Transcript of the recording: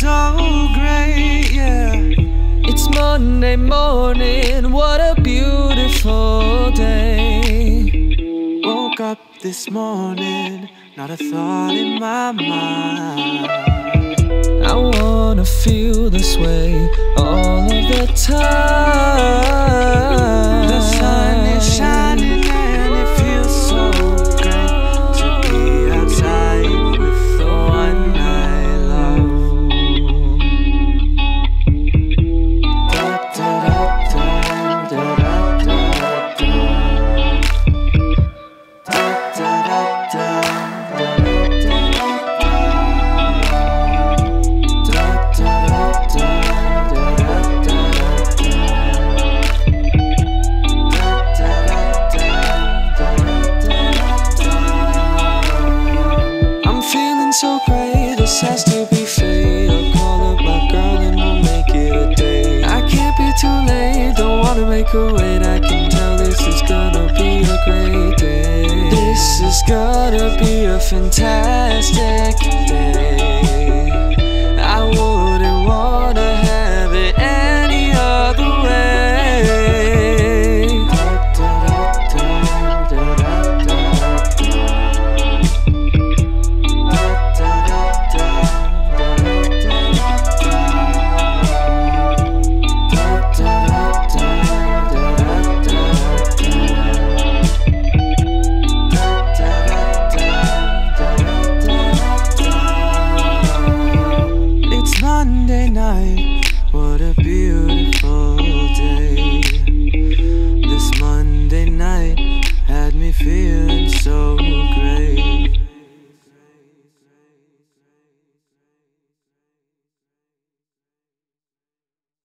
so great, yeah. It's Monday morning, what a beautiful day. Woke up this morning, not a thought in my mind. I wanna feel this way all of the time. The sun is shining and it feels so great to be outside with the one I love. Da, da, da, da, da, da, da. Da, da, da, da, da, da, so great, this has to be fate. I'll call up my girl and we'll make it a day. I can't be too late, don't wanna make her wait. I can tell this is gonna be a great day. This is gonna be a fantastic day. I wouldn't wanna have it any other way. Monday night, what a beautiful day. This Monday night had me feel